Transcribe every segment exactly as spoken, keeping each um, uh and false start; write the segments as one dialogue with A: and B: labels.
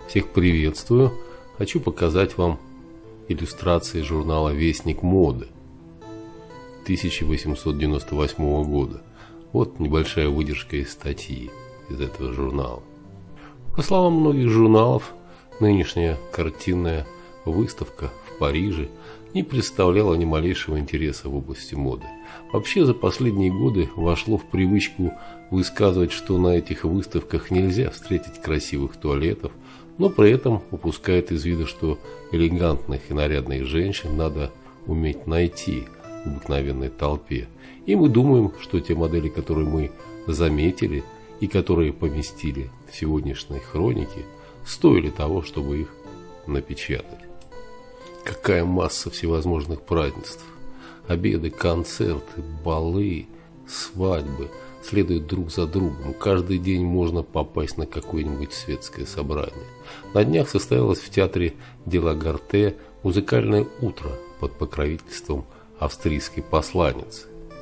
A: Всех приветствую. Хочу показать вам иллюстрации журнала «Вестник моды» тысяча восемьсот девяносто восьмого года. Вот небольшая выдержка из статьи из этого журнала. По словам многих журналов, нынешняя картинная выставка в Париже не представляла ни малейшего интереса в области моды. Вообще, за последние годы вошло в привычку высказывать, что на этих выставках нельзя встретить красивых туалетов, но при этом упускает из вида, что элегантных и нарядных женщин надо уметь найти в обыкновенной толпе. И мы думаем, что те модели, которые мы заметили и которые поместили в сегодняшней хронике, стоили того, чтобы их напечатать. Какая масса всевозможных празднеств. Обеды, концерты, балы, свадьбы следуют друг за другом. Каждый день можно попасть на какое-нибудь светское собрание. На днях состоялось в театре де ла Гарте музыкальное утро под покровительством австрийской посланницы.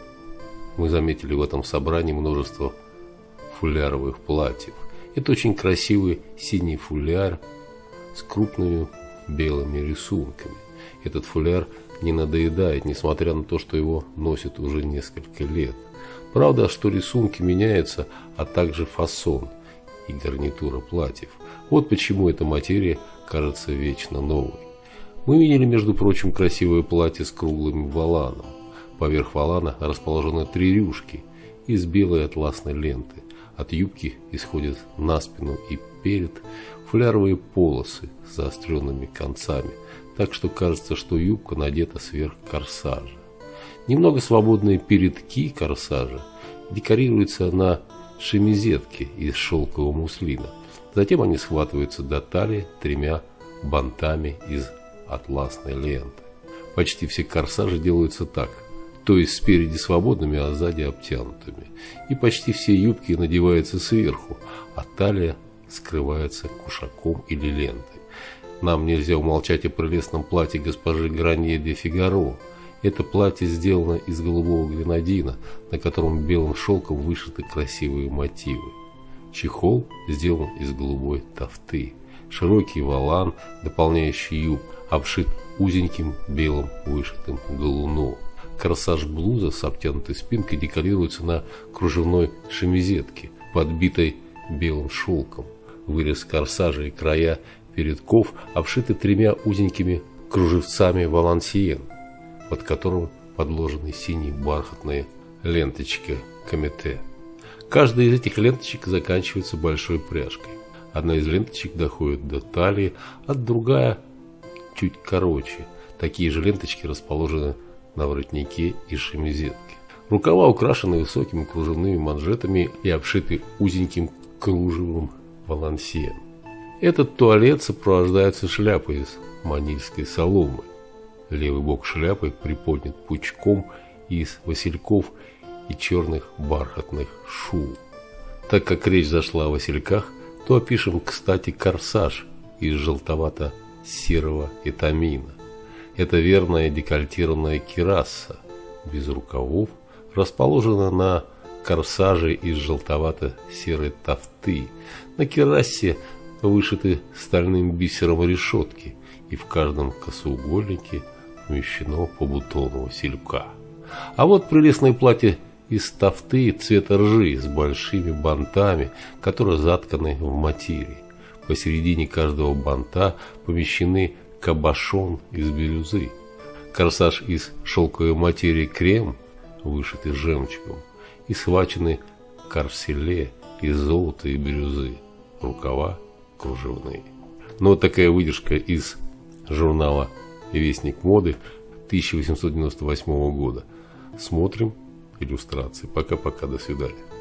A: Мы заметили в этом собрании множество фуляровых платьев. Это очень красивый синий фуляр с крупными белыми рисунками. Этот фуляр не надоедает, несмотря на то, что его носят уже несколько лет. Правда, что рисунки меняются, а также фасон и гарнитура платьев. Вот почему эта материя кажется вечно новой. Мы видели, между прочим, красивое платье с круглым воланом. Поверх волана расположены три рюшки из белой атласной ленты. От юбки исходят на спину и перед фуляровые полосы с заостренными концами, так что кажется, что юбка надета сверх корсажа. Немного свободные передки корсажа декорируются на шемизетке из шелкового муслина. Затем они схватываются до талии тремя бантами из атласной ленты. Почти все корсажи делаются так, то есть спереди свободными, а сзади обтянутыми. И почти все юбки надеваются сверху, а талия скрывается кушаком или лентой. Нам нельзя умолчать о прелестном платье госпожи Гранье де Фигаро. Это платье сделано из голубого гренадина, на котором белым шелком вышиты красивые мотивы. Чехол сделан из голубой тафты. Широкий волан, дополняющий юбку, обшит узеньким белым вышитым галуном. Корсаж блуза с обтянутой спинкой декорируется на кружевной шемизетке, подбитой белым шелком. Вырез корсажа и края передков обшиты тремя узенькими кружевцами валансиен, под которым подложены синие бархатные ленточки комете. Каждая из этих ленточек заканчивается большой пряжкой. Одна из ленточек доходит до талии, а другая чуть короче. Такие же ленточки расположены на воротнике и шемизетке. Рукава украшены высокими кружевными манжетами и обшиты узеньким кружевом валансиен. Этот туалет сопровождается шляпой из манильской соломы. Левый бок шляпы приподнят пучком из васильков и черных бархатных шу. Так как речь зашла о васильках, то опишем, кстати, корсаж из желтовато-серого этамина. Это верная декольтированная кираса без рукавов, расположена на корсаже из желтовато-серой тафты. На кирасе вышиты стальным бисером решетки, и в каждом косоугольнике помещено по бутону василька. А вот прелестное платье из тафты цвета ржи с большими бантами, которые затканы в материи. Посередине каждого банта помещены кабошон из бирюзы. Корсаж из шелковой материи крем, вышитый жемчугом, и схвачены корселе из золота и бирюзы. Рукава кружевные. Ну вот такая выдержка из журнала «Вестник моды» тысяча восемьсот девяносто восьмого года. Смотрим иллюстрации. Пока-пока, до свидания.